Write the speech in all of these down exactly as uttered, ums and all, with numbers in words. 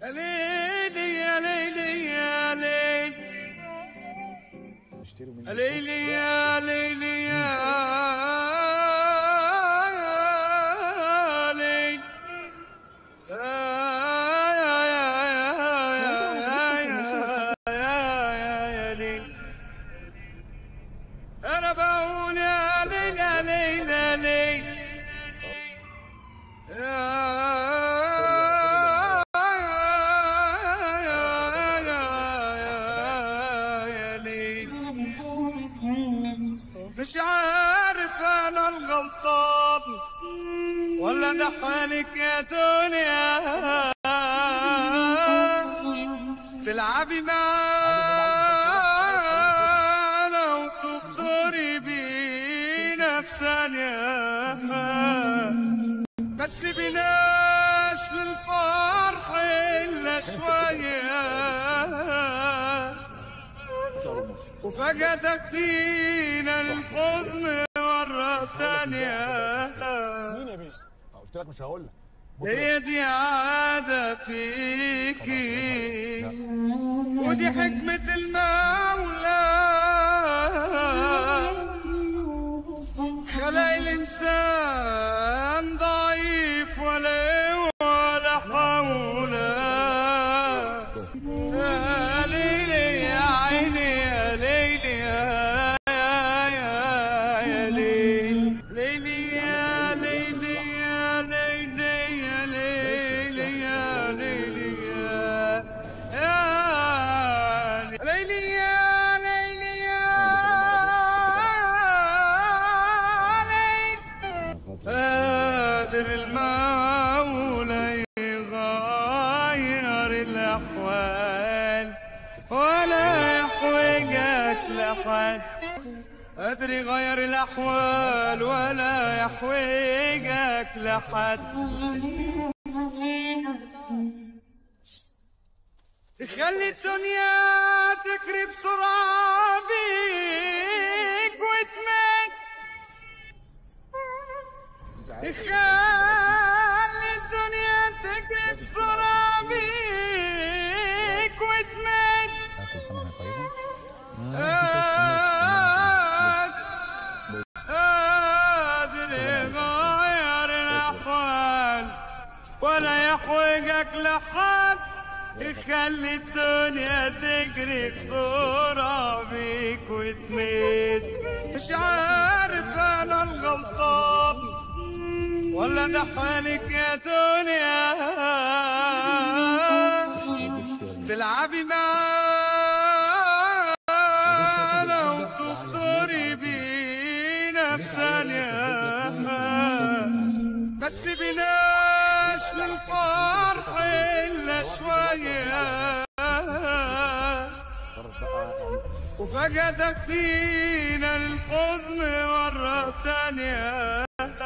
ليلي يا ليلي يا ليلي ليلي يا ليلي يا ليلي يا ليلي أنا بقول يا ليلي يا ليلي يا ليلي مش عارف انا الغلطان ولا ده حالك يا دنيا تلعبي معانا وتغدري بينا في ثانية ما تسيبيناش للفرح الا شوية وفجأة تاخدينا للحزن مرة تانية. مين يا بيه؟ قلت لك مش هقول لك. هي دي عادة فيكي ودي حكمة المولى خلق الإنسان ضعيف ولا ولا حول. يا ليلي يا عيني يا ليلي يا ليلي ليلي يا ليلي يا ليلي يا ليلي يا ليلي يا ليلي يا ليلي يا قادر المولى يغير الأحوال ولا يحوجك لحد قادر يغير الأحوال ولا يحوجك لحد يخلي الدنيا تجري بسرعة بيك وتمات يخلي الدنيا تجري بسرعة بيك وتمات قادر يغير الأحوال ولا يحوجك لحد يخلي الدنيا تجري بسرعة بيك وتميت. مش عارف أنا الغلطان ولا ده حالك يا دنيا تلعبي معانا وتغدري بينا في ثانية ما تسيبيناش للفرح إلا شوية وفجأة تاخدينا للحزن مرة تانية.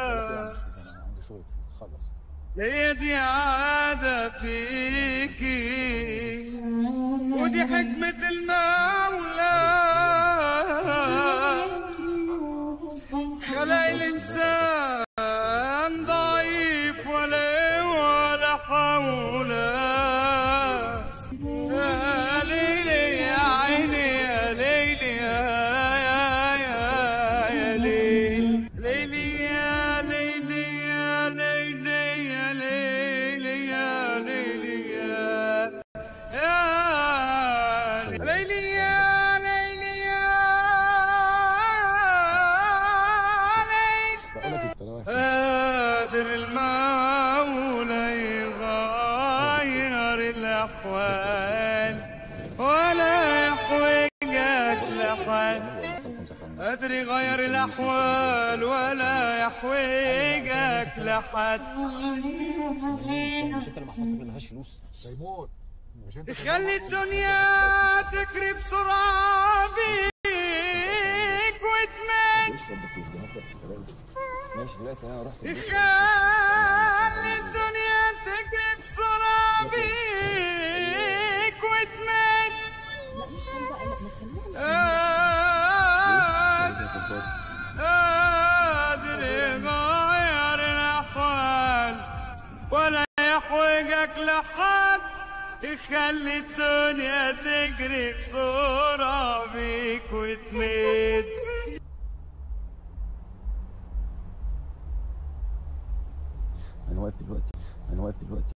هي دي عادة فيكي ودي حكمة المولى خلق الإنسان ضعيف ولا ولا حول. يا ليلي يا عيني يا ليلي يا ليلي ليلي يا ليلي يا ليلي يا ليلي يا ليلي يا ليلي يا ليلي يا قادر المولى يغير الأحوال ولا يحوجك لحد قادر يغير الأحوال ولا يحوجك لحد مش انت اللي محفظتك اللي ملهاش فلوس ميمون مش انت يخلي الدنيا تجري بسرعة بيك وتمات ماشي دلوقتي انا رحت يخلي الدنيا تجري بسرعة بيك وتمات لا مش كان بقى لا ما تخلينا قادر يغير الأحوال ولا يحوجك لحد خلي الدنيا تجري بسرعة بيك وتمد. انا واقف دلوقتي انا واقف دلوقتي